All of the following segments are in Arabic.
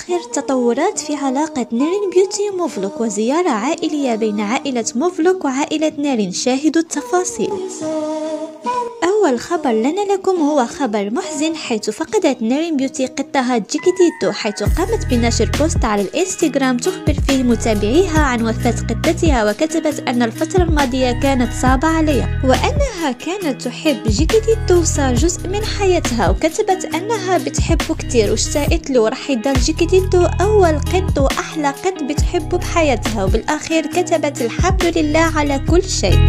آخر تطورات في علاقة نارين بيوتي وموفلوك، وزيارة عائلية بين عائلة موفلوك وعائلة نارين. شاهدوا التفاصيل. أول خبر لنا لكم هو خبر محزن، حيث فقدت نارين بيوتي قطها جيكيتيتو، حيث قامت بنشر بوست على الانستغرام تخبر فيه متابعيها عن وفاة قطتها، وكتبت أن الفترة الماضية كانت صعبة عليها وأنها كانت تحب جيكيتيتو وصار جزء من حياتها، وكتبت أنها بتحبه كتير واشتاقت له راح يضل جيكيتيتو أول قط وأحلى قط بتحبه بحياتها، وبالأخير كتبت الحمد لله على كل شيء.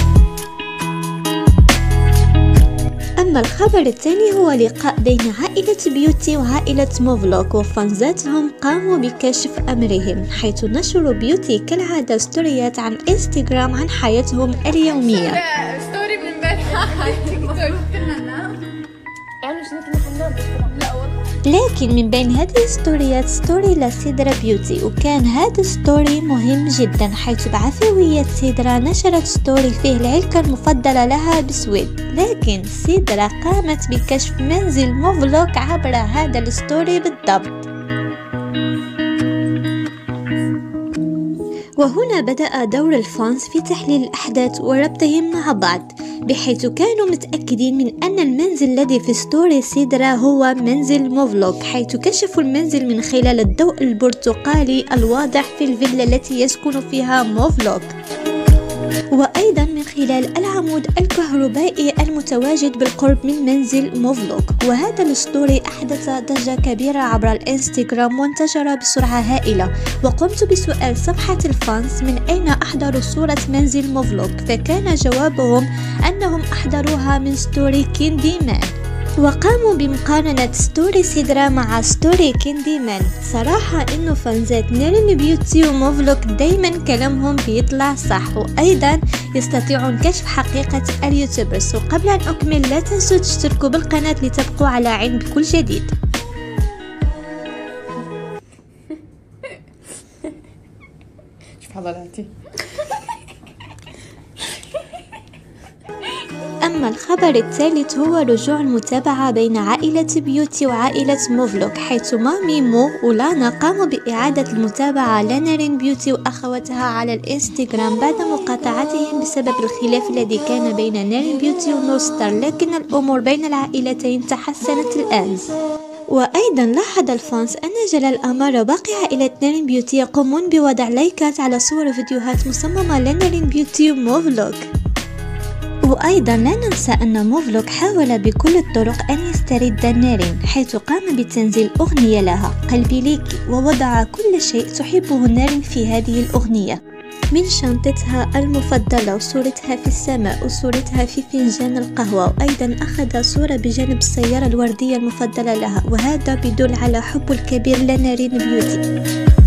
أما الخبر الثاني هو لقاء بين عائلة بيوتي وعائلة موفلوك، وفانزاتهم قاموا بكشف أمرهم، حيث نشروا بيوتي كالعادة ستوريات عن الانستغرام عن حياتهم اليومية. ستوري من امبارح كنا ننام يعني مش كنا حننام لا والله. لكن من بين هذه الستوريات ستوري لسيدرا بيوتي، وكان هذا ستوري مهم جدا، حيث بعفوية سيدرا نشرت ستوري فيه العلكة المفضلة لها بسويد، لكن سيدرا قامت بكشف منزل موفلوك عبر هذا الستوري بالضبط. وهنا بدأ دور الفانز في تحليل الأحداث وربطهم مع بعض، بحيث كانوا متأكدين من أن المنزل الذي في ستوري سيدرا هو منزل موفلوك، حيث كشفوا المنزل من خلال الضوء البرتقالي الواضح في الفيلا التي يسكن فيها موفلوك، وأيضا من خلال العمود الكهربائي المتواجد بالقرب من منزل موفلوك. وهذا الاسطوري أحدث ضجة كبيرة عبر الانستغرام وانتشر بسرعة هائلة، وقمت بسؤال صفحة الفانز من أين أحضروا صورة منزل موفلوك، فكان جوابهم أنهم أحضروها من ستوري كيندي مان، وقاموا بمقارنة ستوري سيدرا مع ستوري كيندي مان. صراحة انه فانزات نارين بيوتي وموفلوك دايما كلامهم بيطلع صح، وايضا يستطيعون كشف حقيقة اليوتيوبرز. وقبل ان اكمل لا تنسوا تشتركوا بالقناة لتبقوا على علم بكل جديد. شوف عضلاتي. أما الخبر الثالث هو رجوع المتابعة بين عائلة بيوتي وعائلة موفلوك، حيث مامي مو ولانا قاموا بإعادة المتابعة لنارين بيوتي وأخواتها على الانستغرام بعد مقاطعتهم بسبب الخلاف الذي كان بين نارين بيوتي ونورستار، لكن الأمور بين العائلتين تحسنت الآن. وأيضا لاحظ الفانس أن جلال أمار وباقي عائلة نارين بيوتي يقومون بوضع لايكات على صور وفيديوهات مصممة لنارين بيوتي وموفلوك. وأيضا لا ننسى أن موفلوك حاول بكل الطرق أن يسترد نارين، حيث قام بتنزيل أغنية لها قلبي ليكي، ووضع كل شيء تحبه نارين في هذه الأغنية، من شنطتها المفضلة وصورتها في السماء وصورتها في فنجان القهوة، وأيضا أخذ صورة بجانب السيارة الوردية المفضلة لها، وهذا بيدل على حبه الكبير لنارين بيوتي.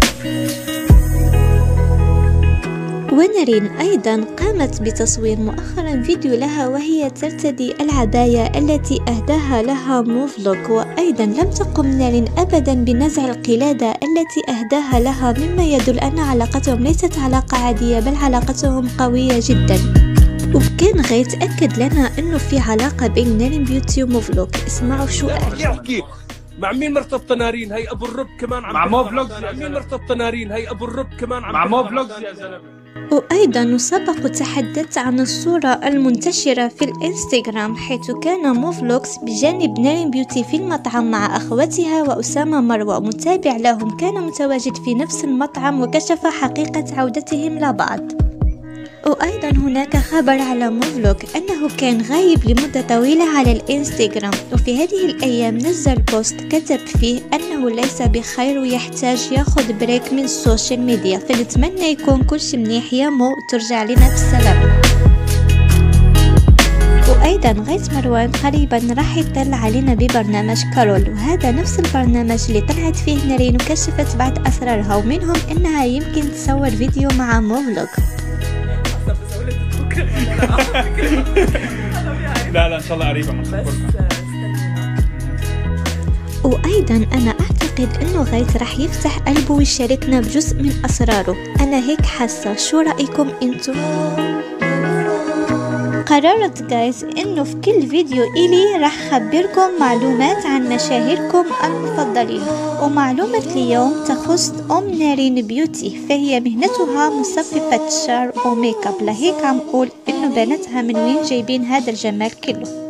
ونارين أيضا قامت بتصوير مؤخرا فيديو لها وهي ترتدي العباية التي أهداها لها موفلوك، وأيضا لم تقم نارين أبدا بنزع القلادة التي أهداها لها، مما يدل أن علاقتهم ليست علاقة عادية بل علاقتهم قوية جدا. وكان غير تأكد لنا أنه في علاقة بين نارين بيوتي وموفلوك. اسمعوا شو قال. مع مين مرتبطة نارين؟ هي أبو الرب كمان عم مع موفلوك. مع مين مرتبطة نارين؟ هي أبو الرب كمان عم مع موفلوك يا زلمة. وأيضا سبق وتحدثت عن الصورة المنتشرة في الانستغرام، حيث كان موفلوكس بجانب نارين بيوتي في المطعم مع أخواتها وأسامة مروة، متابع لهم كان متواجد في نفس المطعم وكشف حقيقة عودتهم لبعض. وأيضا هناك خبر على موفلوك أنه كان غايب لمدة طويلة على الانستغرام، وفي هذه الأيام نزل بوست كتب فيه أنه ليس بخير ويحتاج ياخد بريك من السوشيال ميديا، فنتمنى يكون كل شي منيح يا مو وترجع لنا بالسلامة. وأيضا غيث مروان قريبا راح يطلع علينا ببرنامج كارول، وهذا نفس البرنامج اللي طلعت فيه نارين وكشفت بعض أسرارها، ومنهم أنها يمكن تصور فيديو مع موفلوك. لا ان شاء الله قريبا من وايضا انا اعتقد انه غيث راح يفتح قلبه ويشاركنا بجزء من اسراره، انا هيك حاسه. شو رايكم انتم؟ قررت جايز انه في كل فيديو الي راح اخبركم معلومات عن مشاهيركم المفضلين، ومعلومة اليوم تخص نارين بيوتي، فهي مهنتها مصففة الشعر وميك اب، لهيك عم اقول انه بناتها من وين جايبين هذا الجمال كله.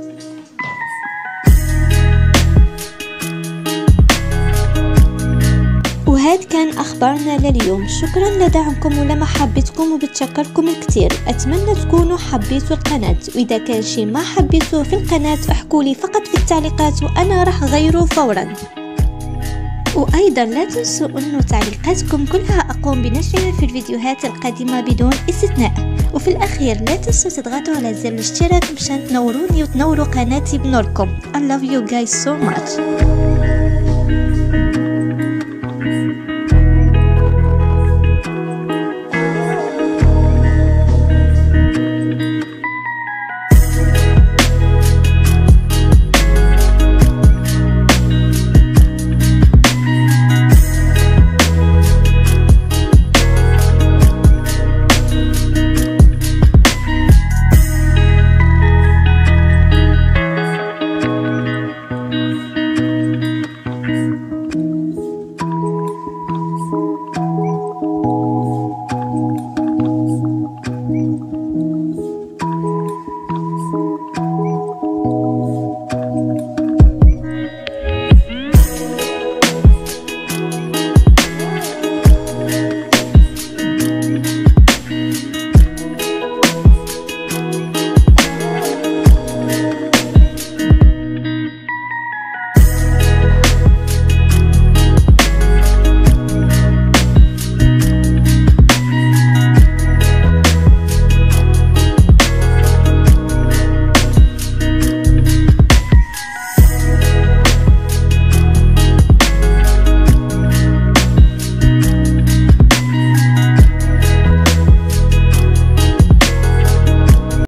وهذا كان أخبارنا لليوم. شكرا لدعمكم ولمحبتكم وبتشكركم الكثير. أتمنى تكونوا حبيتوا القناة، وإذا كان شي ما حبيتوه في القناة احكولي فقط في التعليقات وأنا راح أغيره فورا. وأيضا لا تنسوا أنه تعليقاتكم كلها أقوم بنشرها في الفيديوهات القادمة بدون استثناء. وفي الأخير لا تنسوا تضغطوا على زر الاشتراك مشان تنوروني وتنوروا قناتي بنوركم. I love you guys so much.